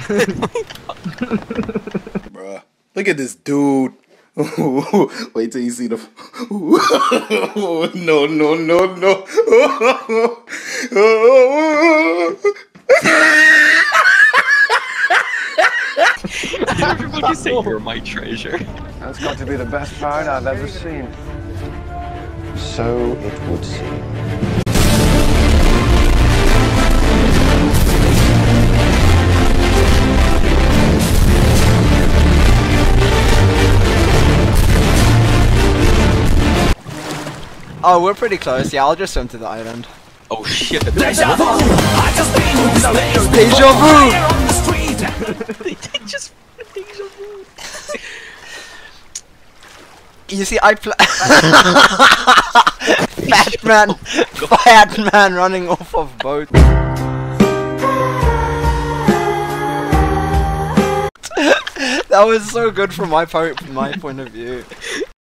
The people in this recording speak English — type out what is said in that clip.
Bruh, look at this dude. Wait till you see the. No, no, no, no. Everybody say you're my treasure. That's got to be the best part I've ever seen. So it would seem. Oh, we're pretty close. Yeah, I'll just swim to the island. Oh shit. Deja vu! I just been with this Deja vu! on the street. They just deja vu. You see, I fat man running off of boat. That was so good from my point of view.